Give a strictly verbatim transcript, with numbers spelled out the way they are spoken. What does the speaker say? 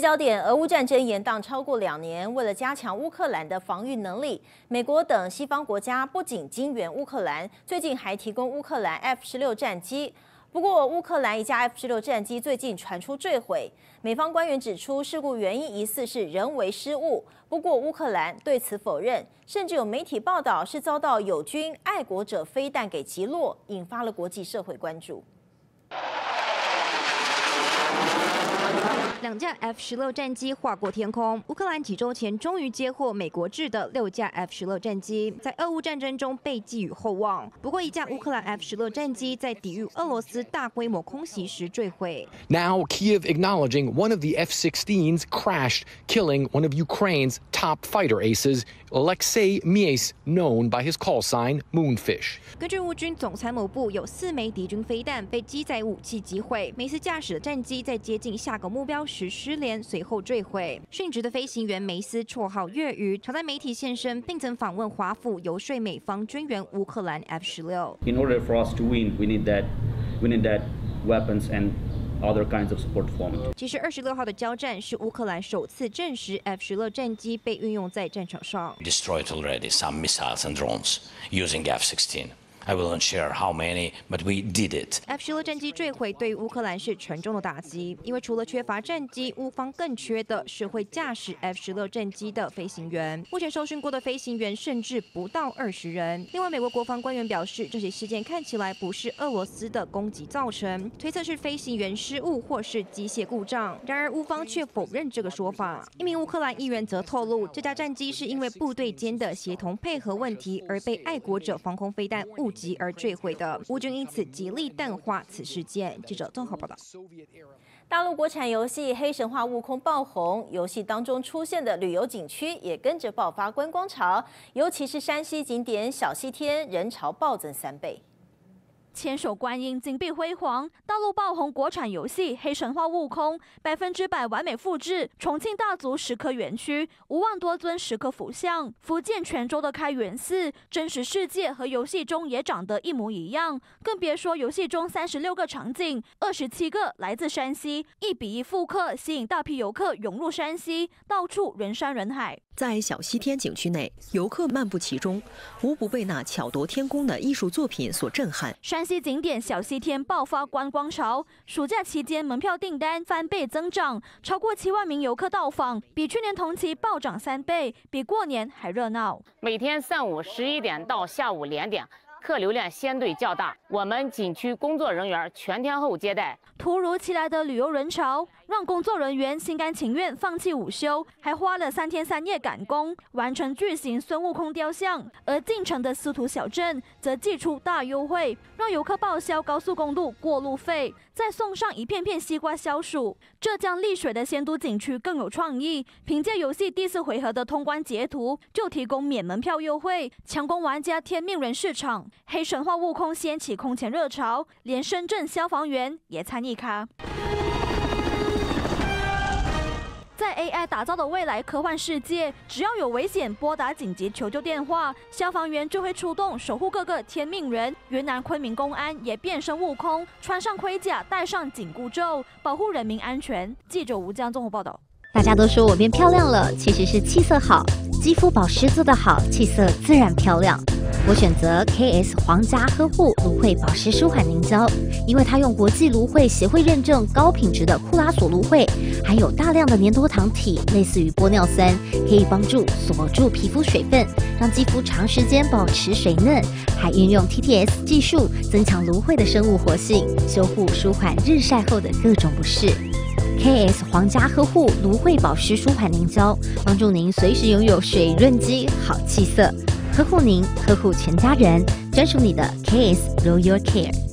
焦点：俄乌战争延宕超过两年，为了加强乌克兰的防御能力，美国等西方国家不仅经援乌克兰，最近还提供乌克兰 F 十六战机。不过，乌克兰一架 F 十六战机最近传出坠毁，美方官员指出，事故原因疑似是人为失误。不过，乌克兰对此否认，甚至有媒体报道是遭到友军爱国者飞弹给击落，引发了国际社会关注。 两架 F 十六战机划过天空，乌克兰几周前终于接获美国制的六架 F 十六战机，在俄乌战争中被寄予厚望。不过，一架乌克兰 F 十六战机在抵御俄罗斯大规模空袭时坠毁。 Now, Kyiv acknowledging one of the F sixteens crashed, killing one of Ukraine's top fighter aces, Alexei Mies, known by his call sign Moonfish. 根据乌军总参谋部，有四枚敌军飞弹被机载武器击毁，梅斯驾驶的战机在接近下个目标时失联，随后坠毁。殉职的飞行员梅斯，绰号粤鱼，常在媒体现身，并曾访问华府，游说美方军援乌克兰 F 十六。 In order for us to win, we need that, we need that weapons and other kinds of support from it. 其实二十六号的交战是乌克兰首次证实 F 十六战机被运用在战场上。 Destroyed already some missiles and drones using F sixteen. I will not share how many, but we did it. F 十六战机坠毁对于乌克兰是沉重的打击，因为除了缺乏战机，乌方更缺的是会驾驶 F 十六战机的飞行员。目前受训过的飞行员甚至不到二十人。另外，美国国防官员表示，这起事件看起来不是俄罗斯的攻击造成，推测是飞行员失误或是机械故障。然而，乌方却否认这个说法。一名乌克兰议员则透露，这架战机是因为部队间的协同配合问题而被爱国者防空飞弹误击而坠毁的，乌军因此极力淡化此事件。记者综合报道。 大陆国产游戏《黑神话：悟空》爆红，游戏当中出现的旅游景区也跟着爆发观光潮，尤其是山西景点小西天，人潮暴增三倍。 千手观音金碧辉煌，大陆爆红国产游戏《黑神话：悟空》，百分之百完美复制重庆大足石刻园区五万多尊石刻佛像，福建泉州的开元寺，真实世界和游戏中也长得一模一样，更别说游戏中三十六个场景，二十七个来自山西，一比一复刻，吸引大批游客涌入山西，到处人山人海。 在小西天景区内，游客漫步其中，无不被那巧夺天工的艺术作品所震撼。 山西景点小西天爆发观光潮，暑假期间门票订单翻倍增长，超过七万名游客到访，比去年同期暴涨三倍，比过年还热闹。 每天上午十一点到下午两点。 客流量相对较大，我们景区工作人员全天候接待。 突如其来的旅游人潮，让工作人员心甘情愿放弃午休，还花了三天三夜赶工，完成巨型孙悟空雕像。而进城的司徒小镇则祭出大优惠，让游客报销高速公路过路费，再送上一片片西瓜消暑。浙江丽水的仙都景区更有创意，凭借游戏第四回合的通关截图，就提供免门票优惠，强攻玩家天命人市场。 黑神话：悟空掀起空前热潮，连深圳消防员也参与咖。在 A I 打造的未来科幻世界，只要有危险，拨打紧急求救电话，消防员就会出动守护各个天命人。云南昆明公安也变身悟空，穿上盔甲，戴上紧箍咒，保护人民安全。记者吴江综合报道。 大家都说我变漂亮了，其实是气色好，肌肤保湿做得好，气色自然漂亮。我选择 K S 皇家呵护芦荟保湿舒缓凝胶，因为它用国际芦荟协会认证高品质的库拉索芦荟，含有大量的粘多糖体，类似于玻尿酸，可以帮助锁住皮肤水分，让肌肤长时间保持水嫩。还运用 T T S 技术，增强芦荟的生物活性，修护舒缓日晒后的各种不适。 K S 皇家呵护芦荟保湿舒缓凝胶，帮助您随时拥有水润肌、好气色，呵护您，呵护全家人，专属你的 K S Royal Care。